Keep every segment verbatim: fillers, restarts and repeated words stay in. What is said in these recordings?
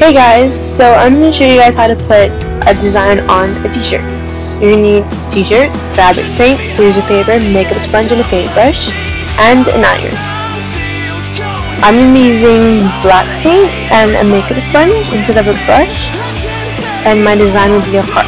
Hey guys, so I'm going to show you guys how to put a design on a t-shirt. You're going to need a t-shirt, fabric paint, freezer paper, makeup sponge and a paintbrush, and an iron. I'm going to be using black paint and a makeup sponge instead of a brush, and my design will be a heart.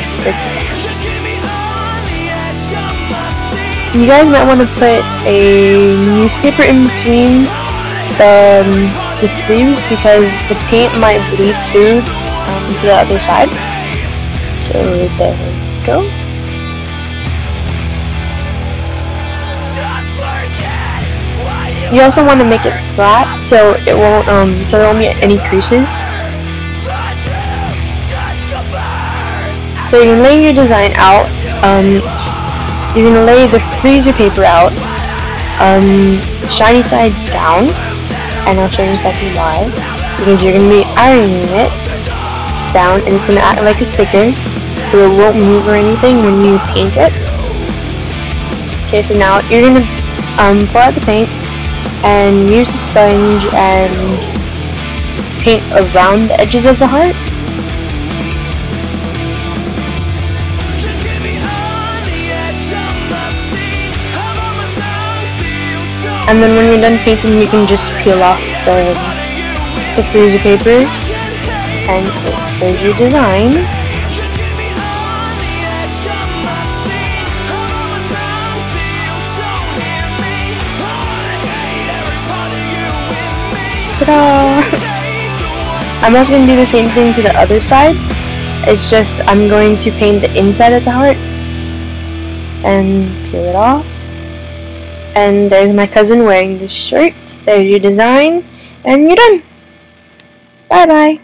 You guys might want to put a newspaper in between the um, the sleeves because the paint might bleed through um, to the other side. So there we go. You also want to make it flat so it won't um so there won't be any creases. So you can lay your design out. Um, you're gonna lay the freezer paper out, um, shiny side down. And I'll show you exactly why. Because you're going to be ironing it down and it's going to act like a sticker so it won't move or anything when you paint it. Okay, so now you're going to um, pour out the paint and use the sponge and paint around the edges of the heart. And then when you're done painting, you can just peel off the, the freezer paper, and there's your design. Ta-da! I'm also going to do the same thing to the other side. It's just I'm going to paint the inside of the heart and peel it off. And there's my cousin wearing this shirt. There's your design, and you're done. Bye bye.